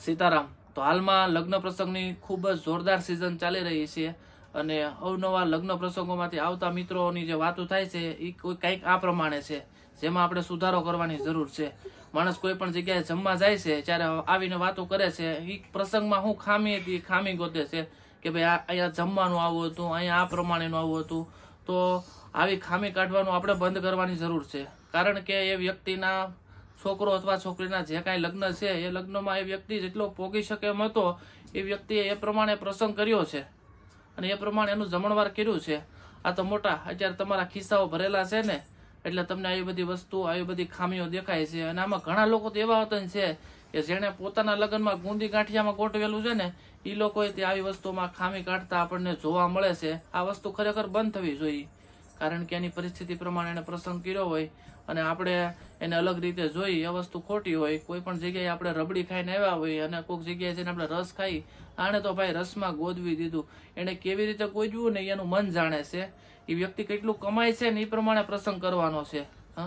સીતારામ। તો હાલમાં લગ્ન પ્રસંગની ખૂબ જ જોરદાર સિઝન ચાલી રહી છે અને અવનવા લગ્ન પ્રસંગોમાંથી આવતા મિત્રોની જે વાતો થાય છે એ કંઈક આ પ્રમાણે છે, જેમાં આપણે સુધારો કરવાની જરૂર છે। માણસ કોઈ પણ જગ્યાએ જમવા જાય છે ત્યારે આવીને વાતો કરે છે, એ પ્રસંગમાં શું ખામી હતી ખામી ગોતે છે કે ભાઈ અહીંયા જમવાનું આવું હતું, અહીંયા આ પ્રમાણેનું આવું હતું। તો આવી ખામી કાઢવાનું આપણે બંધ કરવાની જરૂર છે, કારણ કે એ વ્યક્તિના છોકરો અથવા છોકરીના જે કાંઈ લગ્ન છે એ લગ્નમાં એ વ્યક્તિ જેટલો પોગી શકે એમ હતો એ વ્યક્તિએ એ પ્રમાણે પ્રસંગ કર્યો છે અને એ પ્રમાણે એનું જમણવાર કર્યું છે। આ તો મોટા અત્યારે તમારા ખિસ્સાઓ ભરેલા છે ને, એટલે તમને આવી બધી વસ્તુ આવી બધી ખામીઓ દેખાય છે। અને આમાં ઘણા લોકો તો એવા વતન છે કે જેને પોતાના લગ્નમાં ગુંદી ગાંઠિયામાં ગોઠવેલું છે ને, એ લોકોએ તે આવી વસ્તુમાં ખામી કાઢતા આપણને જોવા મળે છે। આ વસ્તુ ખરેખર બંધ થવી જોઈએ, કારણ કે એની પરિસ્થિતિ પ્રમાણે એને પ્રસંગ કર્યો હોય અને આપણે એને અલગ રીતે જોઈ એ વસ્તુ ખોટી હોય। કોઈ પણ જગ્યાએ આપણે રબડી ખાઈને આવ્યા હોય અને કોઈક જગ્યાએ જઈને આપણે રસ ખાઈ, આને તો ભાઈ રસમાં ગોદવી દીધું, એને કેવી રીતે ગોદવ્યું ને એનું મન જાણે છે। એ વ્યક્તિ કેટલું કમાય છે ને એ પ્રમાણે પ્રસંગ કરવાનો છે।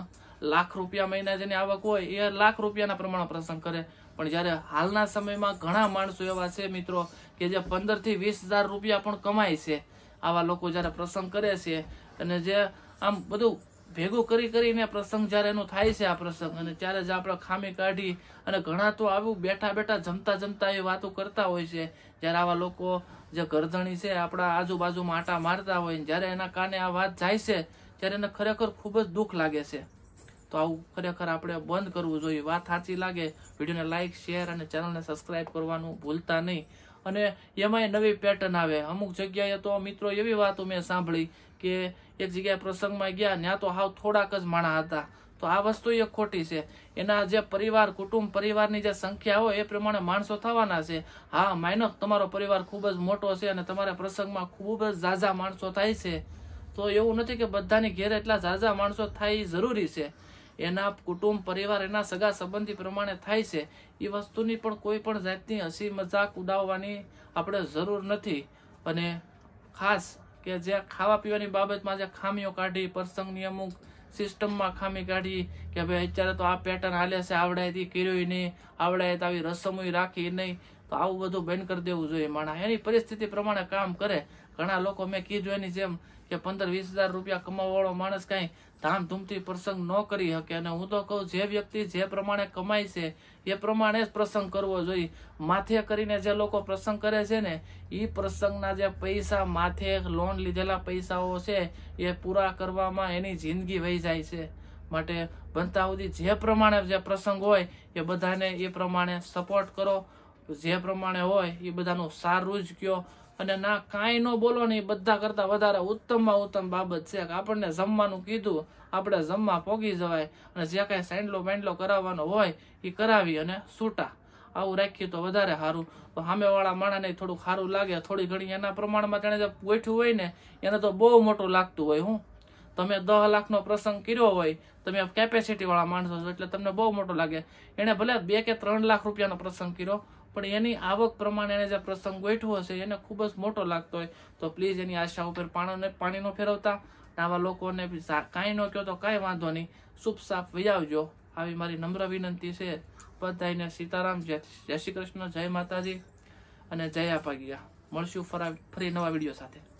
લાખ રૂપિયા મહિના જેની આવક હોય એ લાખ રૂપિયાના પ્રમાણે પ્રસંગ કરે, પણ જયારે હાલના સમયમાં ઘણા માણસો એવા છે મિત્રો કે જે 15 થી 20,000 રૂપિયા પણ કમાય છે। આવા લોકો જયારે પ્રસંગ કરે છે અને જે આમ બધું ભેગું કરીને પ્રસંગ જયારે એનું થાય છે આ પ્રસંગ, અને ત્યારે જ આપણે ખામી કાઢી અને ઘણા તો આવું બેઠા જમતા એ વાતો કરતા હોય છે। જયારે આવા લોકો જે ગરધણી છે આપણા આજુબાજુમાં આટા મારતા હોય, જયારે એના કાને આ વાત જાય છે ત્યારે એને ખરેખર ખૂબ જ દુઃખ લાગે છે। તો આવું ખરેખર આપણે બંધ કરવું જોઈએ। વાત સાચી લાગે વિડીયોને લાઈક, શેર અને ચેનલને સબસ્ક્રાઈબ કરવાનું ભૂલતા નહીં। અને એમાંય નવી પેટર્ન આવે। અમુક જગ્યાએ તો મિત્રો એવી વાતો મેં સાંભળી કે એક જગ્યાએ પ્રસંગમાં ગયા, ત્યાં તો હાવ થોડાક જ માણસ હતા। તો આ વસ્તુ એ ખોટી છે। એના જે પરિવાર કુટુંબ પરિવારની જે સંખ્યા હોય એ પ્રમાણે માણસો થવાના છે। હા, માનો તમારો પરિવાર ખૂબ જ મોટો છે અને તમારા પ્રસંગમાં ખૂબ જ ઝાઝા માણસો થાય છે, તો એવું નથી કે બધાની ઘેર એટલા ઝાઝા માણસો થાય એ જરૂરી છે। એના કુટુંબ પરિવાર એના સગા સંબંધી પ્રમાણે થાય છે। એ વસ્તુની પણ કોઈ પણ જાતની હસી મજાક ઉડાવવાની આપણે જરૂર નથી। અને ખાસ કે જે ખાવા પીવાની બાબતમાં જે ખામીઓ કાઢી, પ્રસંગની અમુક સિસ્ટમમાં ખામી કાઢી કે ભાઈ અત્યારે તો આ પેટર્ન હાલે છે, આવડાયથી કર્યું નહીં, આવડાય તો આવી રસમો રાખી નહીં, તો આવું બધું બંધ કરી દેવું જોઈએ। માણસ એની પરિસ્થિતિ પ્રમાણે કામ કરે। ઘણા લોકો મેં કીધું એની જેમ કે 15-20,000 રૂપિયા કમાવા વાળો માણસ કઈ ધામધૂમથી પ્રસંગ ન કરી શકે, અને હું તો કહું જે વ્યક્તિ જે પ્રમાણે કમાય છે એ પ્રમાણે જ પ્રસંગ કરવો જોઈએ। માથે કરીને જે લોકો પ્રસંગ કરે છે ને, એ પ્રસંગના જે પૈસા માથે લોન લીધેલા પૈસાઓ છે એ પૂરા કરવામાં એની જિંદગી વહી જાય છે। માટે બનતા સુધી જે પ્રમાણે જે પ્રસંગ હોય એ બધાને એ પ્રમાણે સપોર્ટ કરો, જે પ્રમાણે હોય એ બધાનું સારું જ કયો, અને ના કાંઈ ન બોલો ને, એ બધા કરતા વધારે ઉત્તમમાં ઉત્તમ બાબત છે કે આપણને જમવાનું કીધું, આપણે જમવા પોગી જવાય અને જે કાંઈ સાંડલો બાંડલો કરાવવાનો હોય એ કરાવી અને છૂટા। આવું રાખીએ તો વધારે સારું। તો સામેવાળા માણસને થોડું સારું લાગે, થોડી ઘણી એના પ્રમાણમાં તેણે જે ગોઠ્યું હોય ને એને તો બહુ મોટું લાગતું હોય। તમે 10 લાખનો પ્રસંગ કર્યો હોય, તમે કેપેસિટી વાળા માણસો છો એટલે તમને બહુ મોટો લાગે। એને ભલે 2 કે 3 લાખ રૂપિયાનો પ્રસંગ કર્યો, પણ એની આવક પ્રમાણે એને જે પ્રસંગ ગોઠવો હશે એને ખૂબ જ મોટો લાગતો હોય। તો પ્લીઝ એની આશા ઉપર પાણી ન ફેરવતા। આવા લોકોને કાંઈ ન કહો તો કાંઈ વાંધો નહીં, શુભ સાફ વૈયાવજો, આવી મારી નમ્ર વિનંતી છે બધાને। સીતારામ, જય શ્રી કૃષ્ણ, જય માતાજી અને જય આપાગીયા। મળશું ફરી નવા વિડીયો સાથે।